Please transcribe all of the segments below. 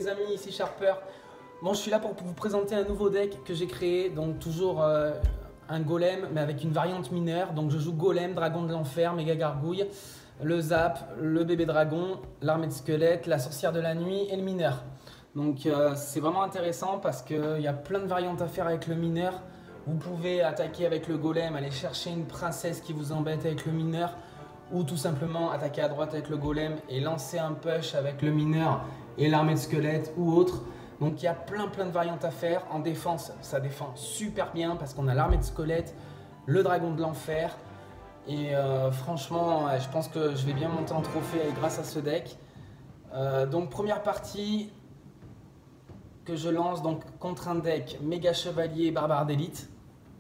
les amis, ici Sharper. Bon, je suis là pour vous présenter un nouveau deck que j'ai créé, donc toujours un golem mais avec une variante mineure. Donc je joue golem, dragon de l'enfer, méga gargouille, le zap, le bébé dragon, l'armée de squelettes, la sorcière de la nuit et le mineur. Donc c'est vraiment intéressant parce qu'il y a plein de variantes à faire avec le mineur. Vous pouvez attaquer avec le golem, aller chercher une princesse qui vous embête avec le mineur, ou tout simplement attaquer à droite avec le golem et lancer un push avec le mineur et l'armée de squelettes ou autre. Donc il y a plein de variantes à faire. En défense, ça défend super bien parce qu'on a l'armée de squelettes, le dragon de l'enfer. Et franchement, je pense que je vais bien monter en trophée grâce à ce deck. Donc première partie que je lance donc contre un deck méga chevalier barbare d'élite.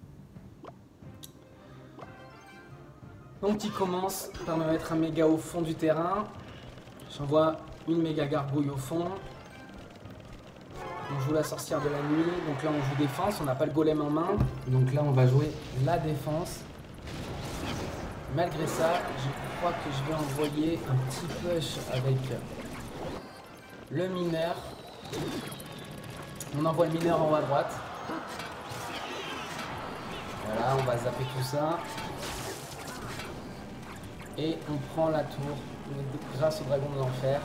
Donc il commence par me mettre un méga au fond du terrain. J'envoie une méga gargouille au fond. On joue la sorcière de la nuit. Donc là on joue défense, on n'a pas le golem en main. Donc là on va jouer la défense. Malgré ça, je crois que je vais envoyer un petit push avec le mineur. On envoie le mineur en haut à droite. Voilà, on va zapper tout ça. Et on prend la tour grâce au dragon de l'enfer.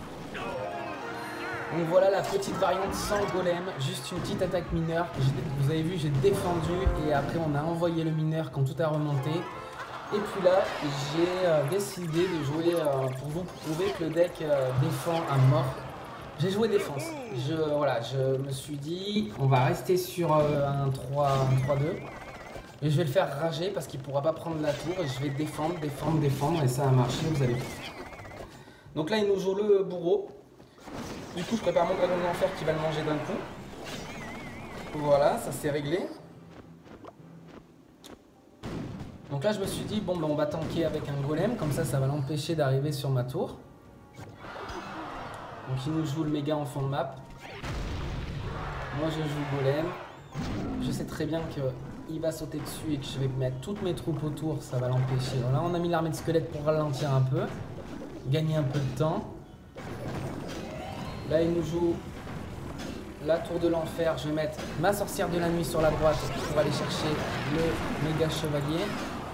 Donc voilà la petite variante sans golem, juste une petite attaque mineure. Vous avez vu, j'ai défendu et après on a envoyé le mineur quand tout a remonté. Et puis là, j'ai décidé de jouer pour vous prouver que le deck défend à mort. J'ai joué défense. Je me suis dit, on va rester sur un 3-2. Et je vais le faire rager parce qu'il ne pourra pas prendre la tour. Et je vais défendre. Et ça a marché, vous allez voir. Donc là, il nous joue le bourreau. Du coup, je prépare mon dragon de l'enfer qui va le manger d'un coup. Voilà, ça c'est réglé. Donc là, je me suis dit, bon, ben, on va tanker avec un golem. Comme ça va l'empêcher d'arriver sur ma tour. Donc il nous joue le méga en fond de map. Moi je joue golem. Je sais très bien qu'il va sauter dessus et que je vais mettre toutes mes troupes autour, ça va l'empêcher. Là on a mis l'armée de squelettes pour ralentir un peu, gagner un peu de temps. Là il nous joue la tour de l'enfer. Je vais mettre ma sorcière de la nuit sur la droite pour aller chercher le méga chevalier.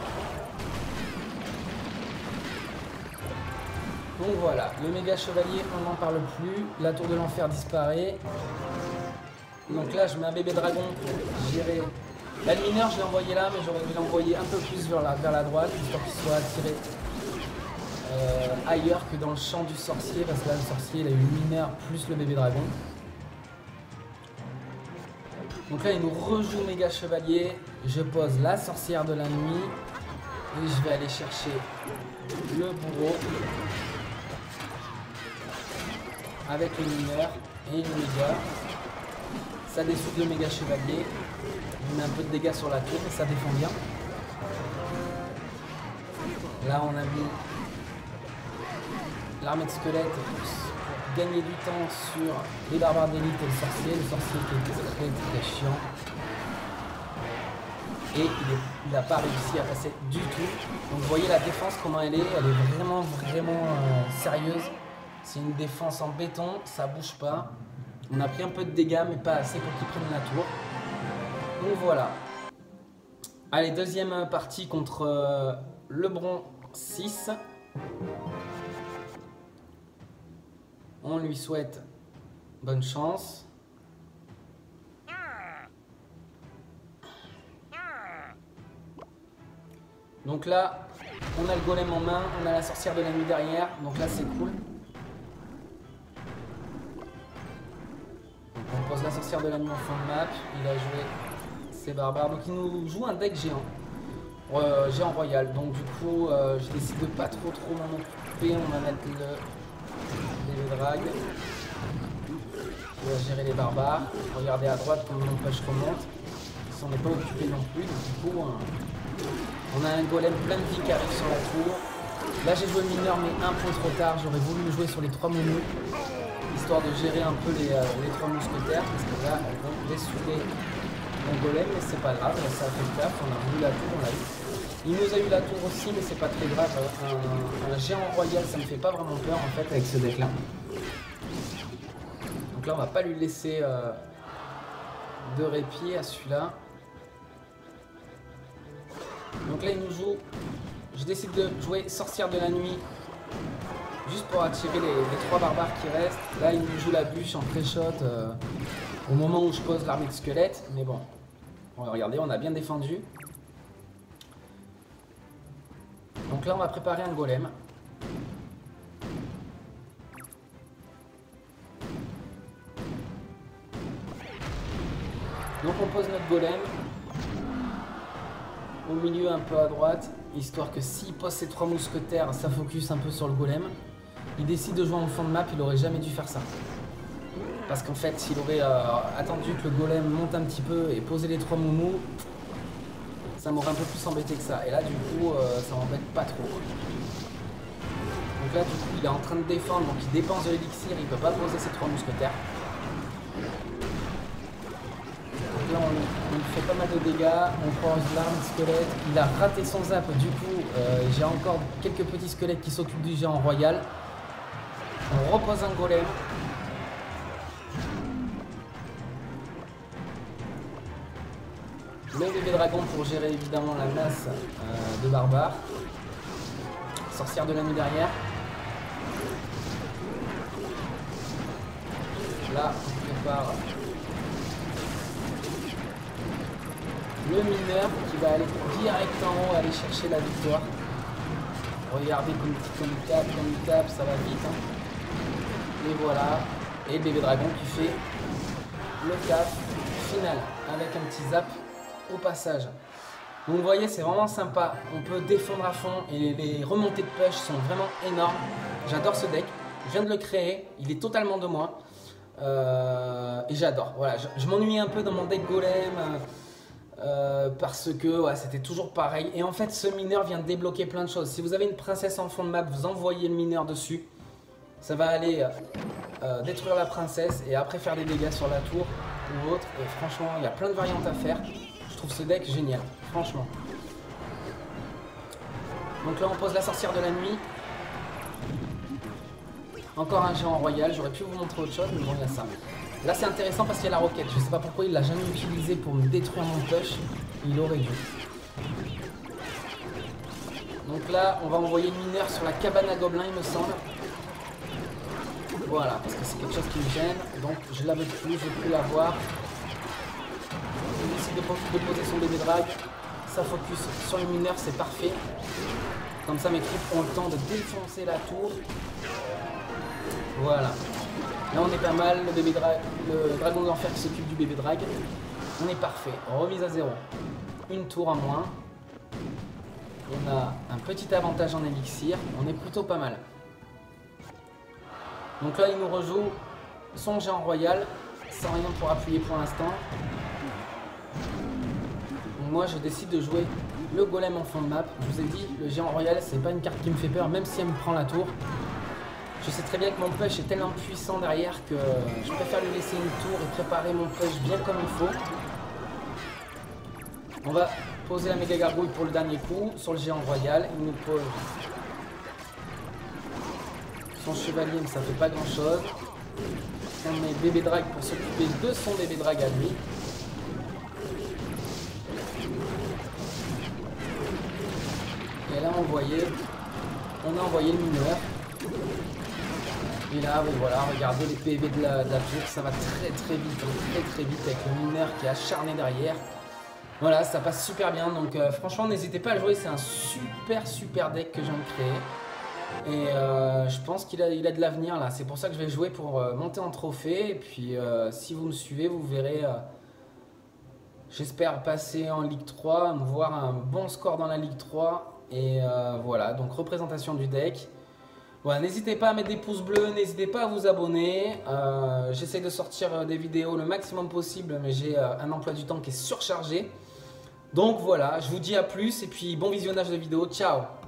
Donc voilà, le méga chevalier, on n'en parle plus. La tour de l'enfer disparaît. Donc là, je mets un bébé dragon pour gérer. La mineur, je l'ai envoyé là, mais j'aurais dû l'envoyer un peu plus vers la droite, histoire qu'il soit attiré ailleurs que dans le champ du sorcier, parce que là, le sorcier, il a eu le mineur plus le bébé dragon. Donc là, il nous rejoue méga chevalier. Je pose la sorcière de la nuit. Et je vais aller chercher le bourreau. Avec le mineur et le méga. Ça dessoude le méga chevalier. On met un peu de dégâts sur la tour et ça défend bien. Là on a mis l'armée de squelettes pour gagner du temps sur les barbares d'élite et le sorcier. Le sorcier qui est très chiant. Et il n'a pas réussi à passer du tout. Donc vous voyez la défense comment elle est vraiment sérieuse. C'est une défense en béton, ça bouge pas. On a pris un peu de dégâts, mais pas assez pour qu'ils prennent la tour. Donc voilà. Allez, deuxième partie contre Lebron 6. On lui souhaite bonne chance. Donc là, on a le golem en main, on a la sorcière de la nuit derrière. Donc là, c'est cool. On pose la sorcière de la nuit en fond de map, il a joué ses barbares, donc il nous joue un deck géant, géant royal, donc du coup je décide de pas trop m'en occuper, on va mettre les drags, on va gérer les barbares, regardez à droite comme mon push remonte, on n'est pas occupé non plus, donc du coup on a un golem plein de vie qui arrive sur la tour. Là j'ai joué le mineur mais un peu trop tard, j'aurais voulu le jouer sur les 3 moumous. Histoire de gérer un peu les 3 mousquetaires, parce que là, elles vont dessouder mon golem, mais c'est pas grave, ça a fait le taf, on a voulu la tour, on l'a eu. Il nous a eu la tour aussi, mais c'est pas très grave, un géant royal, ça me fait pas vraiment peur en fait avec ce deck là. Donc là on va pas lui laisser de répit à celui-là. Donc là il nous joue, je décide de jouer Sorcière de la Nuit juste pour attirer les 3 barbares qui restent. Là il nous joue la bûche en pré-shot au moment où je pose l'armée de squelettes, mais bon, regardez, on a bien défendu. Donc là on va préparer un golem. Donc on pose notre golem au milieu un peu à droite, histoire que s'il pose ses 3 mousquetaires, ça focus un peu sur le golem. Il décide de jouer en fond de map, il aurait jamais dû faire ça. Parce qu'en fait, s'il aurait attendu que le golem monte un petit peu et posé les 3 moumous, ça m'aurait un peu plus embêté que ça. Et là, du coup, ça m'embête pas trop. Donc là, du coup, il est en train de défendre, donc il dépense de l'élixir, il peut pas poser ses 3 mousquetaires. Là on lui fait pas mal de dégâts, on pose l'arme de squelette, il a raté son zap, du coup j'ai encore quelques petits squelettes qui s'occupent du géant royal. On repose un golem. Le bébé dragon pour gérer évidemment la masse de barbares. Sorcière de la nuit derrière. Là on prépare le mineur qui va aller direct en haut, aller chercher la victoire. Regardez comme il tape, ça va vite. Hein. Et voilà. Et le bébé dragon qui fait le taf final avec un petit zap au passage. Donc vous voyez, c'est vraiment sympa. On peut défendre à fond et les remontées de push sont vraiment énormes. J'adore ce deck. Je viens de le créer. Il est totalement de moi. Et j'adore. Voilà, je m'ennuie un peu dans mon deck golem. Parce que ouais, c'était toujours pareil. Et en fait, ce mineur vient de débloquer plein de choses. Si vous avez une princesse en fond de map, vous envoyez le mineur dessus. Ça va aller détruire la princesse et après faire des dégâts sur la tour ou autre. Et franchement, il y a plein de variantes à faire. Je trouve ce deck génial, franchement. Donc là, on pose la sorcière de la nuit. Encore un géant royal. J'aurais pu vous montrer autre chose, mais bon, il y a ça. Là c'est intéressant parce qu'il y a la roquette, je sais pas pourquoi il l'a jamais utilisé pour me détruire mon push, il aurait dû. Donc là on va envoyer le mineur sur la cabane à gobelins il me semble. Voilà, parce que c'est quelque chose qui me gêne, donc je la veux plus, je veux plus la voir. Il décide de poser son bébé drag, ça focus sur le mineur, c'est parfait. Comme ça mes troupes ont le temps de défoncer la tour. Voilà. Là on est pas mal, le dragon de l'enfer qui s'occupe du bébé drag. On est parfait, remise à 0. Une tour en moins. On a un petit avantage en élixir, on est plutôt pas mal. Donc là il nous rejoue son géant royal, sans rien pour appuyer pour l'instant. Moi je décide de jouer le golem en fond de map. Je vous ai dit, le géant royal c'est pas une carte qui me fait peur, même si elle me prend la tour. Je sais très bien que mon push est tellement puissant derrière que je préfère lui laisser une tour et préparer mon push bien comme il faut. On va poser la méga gargouille pour le dernier coup sur le géant royal. Il nous pose son chevalier, mais ça fait pas grand chose. On met bébé drag pour s'occuper de son bébé drag à lui. Et là on voyait, on a envoyé le mineur. Et là, oui, voilà, regardez les PV de la tour, ça va très vite, très vite avec le mineur qui est acharné derrière. Voilà, ça passe super bien, donc franchement, n'hésitez pas à le jouer, c'est un super deck que je viens de créer. Et je pense qu'il a de l'avenir là, c'est pour ça que je vais jouer pour monter en trophée. Et puis si vous me suivez, vous verrez, j'espère passer en Ligue 3, voir un bon score dans la Ligue 3. Et voilà, donc représentation du deck. Voilà, n'hésitez pas à mettre des pouces bleus, n'hésitez pas à vous abonner. J'essaie de sortir des vidéos le maximum possible, mais j'ai un emploi du temps qui est surchargé. Donc voilà, je vous dis à plus et puis bon visionnage de vidéo. Ciao!